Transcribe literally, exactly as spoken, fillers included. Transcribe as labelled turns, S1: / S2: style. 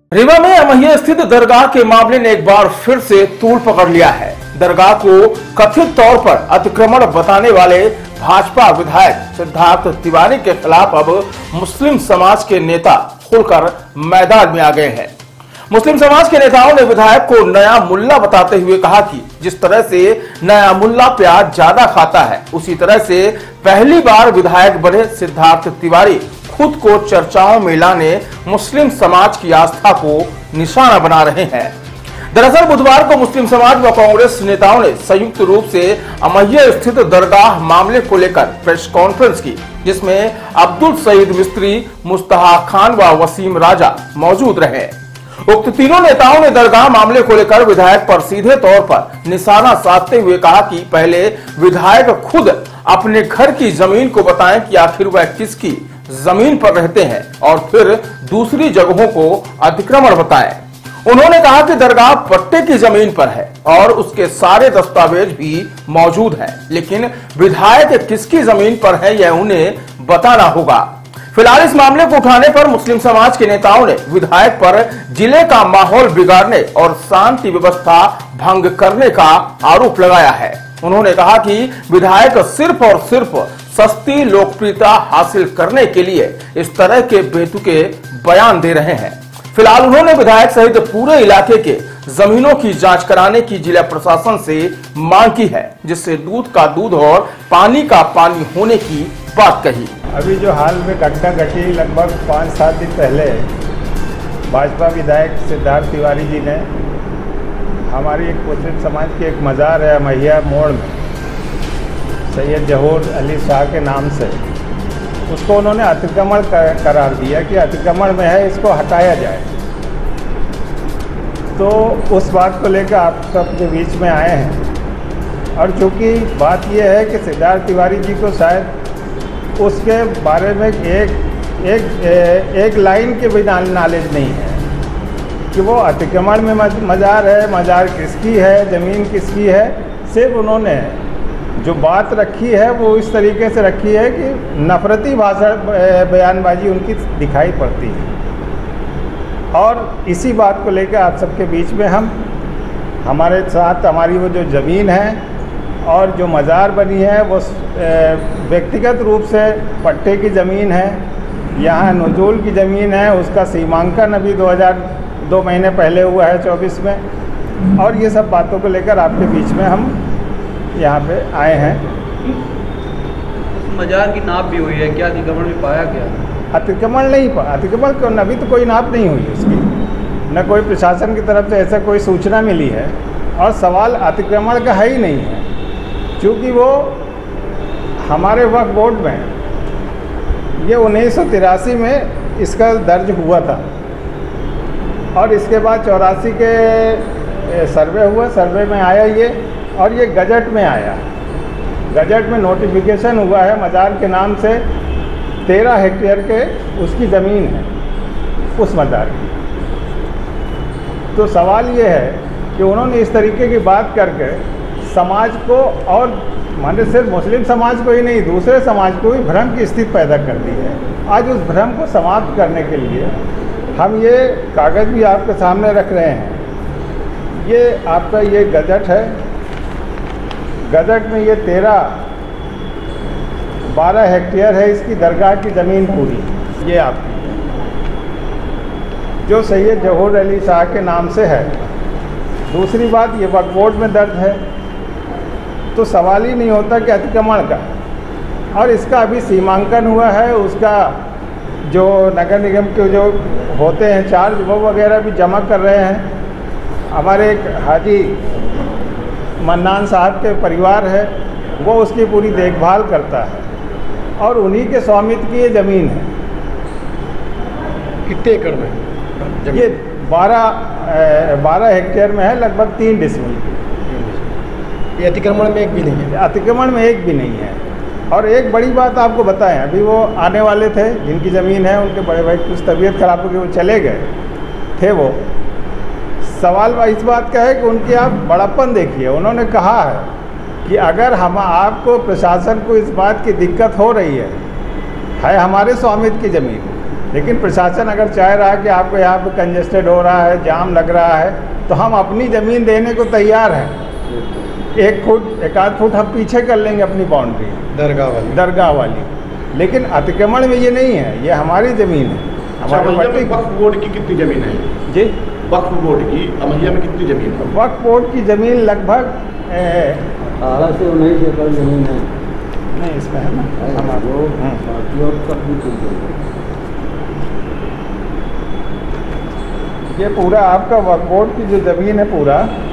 S1: रीवा में अमहिया स्थित दरगाह के मामले ने एक बार फिर से तूल पकड़ लिया है। दरगाह को कथित तौर पर अतिक्रमण बताने वाले भाजपा विधायक सिद्धार्थ तिवारी के खिलाफ अब मुस्लिम समाज के नेता खुलकर मैदान में आ गए हैं। मुस्लिम समाज के नेताओं ने विधायक को नया मुल्ला बताते हुए कहा कि जिस तरह से नया मुल्ला प्याज ज्यादा खाता है, उसी तरह से पहली बार विधायक बने सिद्धार्थ तिवारी खुद को चर्चाओं में लाने मुस्लिम समाज की आस्था को निशाना बना रहे हैं। दरअसल बुधवार को मुस्लिम समाज व कांग्रेस नेताओं ने संयुक्त रूप से अमहिया स्थित दरगाह मामले को लेकर प्रेस कॉन्फ्रेंस की, जिसमें अब्दुल सईद मिस्त्री, मुस्तहा खान व वसीम राजा मौजूद रहे। उक्त तीनों नेताओं ने दरगाह मामले को लेकर विधायक पर सीधे तौर पर निशाना साधते हुए कहा कि पहले विधायक खुद अपने घर की जमीन को बताएं कि आखिर वह किसकी जमीन पर रहते हैं और फिर दूसरी जगहों को अतिक्रमण बताएं। उन्होंने कहा कि दरगाह पट्टे की जमीन पर है और उसके सारे दस्तावेज भी मौजूद हैं, लेकिन विधायक किसकी जमीन पर है यह उन्हें बताना होगा। फिलहाल इस मामले को उठाने पर मुस्लिम समाज के नेताओं ने विधायक पर जिले का माहौल बिगाड़ने और शांति व्यवस्था भंग करने का आरोप लगाया है। उन्होंने कहा कि विधायक सिर्फ और सिर्फ सस्ती लोकप्रियता हासिल करने के लिए इस तरह के बेतुके बयान दे रहे हैं। फिलहाल उन्होंने विधायक सहित पूरे इलाके के जमीनों की जांच कराने की जिला प्रशासन से मांग की है, जिससे दूध का दूध और पानी का पानी होने की बात कही।
S2: अभी जो हाल में घटना घटी, लगभग पाँच सात दिन पहले भाजपा विधायक सिद्धार्थ तिवारी जी ने हमारी एक मुस्लिम समाज की एक मज़ार है अमहिया मोड़ में, सैयद जहूर अली शाह के नाम से, उसको उन्होंने अतिक्रमण करार दिया कि अतिक्रमण में है, इसको हटाया जाए। तो उस बात को लेकर आप सबके बीच में आए हैं। और चूँकि बात यह है कि सिद्धार्थ तिवारी जी को शायद उसके बारे में एक एक एक लाइन के भी नॉलेज नहीं है कि वो अतिक्रमण में मज़ार है, मज़ार किसकी है, ज़मीन किसकी है। सिर्फ उन्होंने जो बात रखी है वो इस तरीके से रखी है कि नफरती भाषा बयानबाजी उनकी दिखाई पड़ती है। और इसी बात को लेकर आप सबके बीच में हम हमारे साथ हमारी वो जो ज़मीन है और जो मज़ार बनी है वो व्यक्तिगत रूप से पट्टे की ज़मीन है, यहाँ नजुल की ज़मीन है, उसका सीमांकन अभी दो हज़ार दो महीने पहले हुआ है चौबीस में। और ये सब बातों को लेकर आपके बीच में हम यहाँ पे आए हैं।
S3: उस मज़ार की नाप भी हुई है, क्या अतिक्रमण में पाया गया?
S2: अतिक्रमण नहीं पाया, अतिक्रमण को अभी तो कोई नाप नहीं हुई उसकी, न कोई प्रशासन की तरफ से ऐसा कोई सूचना मिली है। और सवाल अतिक्रमण का है ही नहीं है, क्योंकि वो हमारे वक्फ बोर्ड में ये उन्नीस सौ तिरासी में इसका दर्ज हुआ था और इसके बाद चौरासी के सर्वे हुआ, सर्वे में आया ये, और ये गजट में आया। गजट में नोटिफिकेशन हुआ है मज़ार के नाम से, तेरह हेक्टेयर के उसकी ज़मीन है उस मज़ार की। तो सवाल ये है कि उन्होंने इस तरीके की बात करके समाज को, और माने सिर्फ मुस्लिम समाज को ही नहीं, दूसरे समाज को भी भ्रम की स्थिति पैदा कर दी है। आज उस भ्रम को समाप्त करने के लिए हम ये कागज़ भी आपके सामने रख रहे हैं। ये आपका ये गजट है, गजट में ये तेरह बारह हेक्टेयर है इसकी दरगाह की ज़मीन पूरी, ये आपकी जो सैयद जहूर अली शाह के नाम से है। दूसरी बात, ये वक्फ बोर्ड में दर्ज है, तो सवाल ही नहीं होता कि अतिक्रमण का। और इसका अभी सीमांकन हुआ है, उसका जो नगर निगम के जो होते हैं चार्ज वो वगैरह भी जमा कर रहे हैं। हमारे एक हाजी मन्नान साहब के परिवार है, वो उसकी पूरी देखभाल करता है और उन्हीं के स्वामित्व की ये ज़मीन है।
S3: कितने एकड़ में?
S2: ये बारह बारह हेक्टेयर में है, लगभग तीन डिसमिल की।
S3: ये अतिक्रमण में एक भी नहीं है?
S2: अतिक्रमण में एक भी नहीं है। और एक बड़ी बात आपको बताएं, अभी वो आने वाले थे जिनकी ज़मीन है, उनके बड़े भाई कुछ तबीयत खराब हो गई, वो चले गए थे। वो सवाल इस बात का है कि उनकी आप बड़प्पन देखिए। उन्होंने कहा है कि अगर हम आपको प्रशासन को इस बात की दिक्कत हो रही है है हमारे स्वामित्व की ज़मीन, लेकिन प्रशासन अगर चाह रहा है कि आपको यहाँ पे कंजेस्टेड हो रहा है, जाम लग रहा है, तो हम अपनी ज़मीन देने को तैयार हैं। एक फुट एक आध फुट हम पीछे कर लेंगे अपनी बाउंड्री
S3: दरगाह वाली
S2: दरगाह वाली, लेकिन अतिक्रमण में ये नहीं है, ये हमारी ज़मीन है। हमारे
S4: हमारे वक्फ बोर्ड की कितनी ज़मीन है?
S2: जी,
S4: वक्फ बोर्ड की अमैया में कितनी ज़मीन है?
S2: वक्फ बोर्ड की ज़मीन लगभग
S5: अठारह से उन्नीस एकड़ जमीन है।
S2: नहीं इसमें है ना हम आपको
S5: बाकी और सब भी कुछ नहीं।
S2: ये पूरा आपका वक्फ बोर्ड की जो ज़मीन है पूरा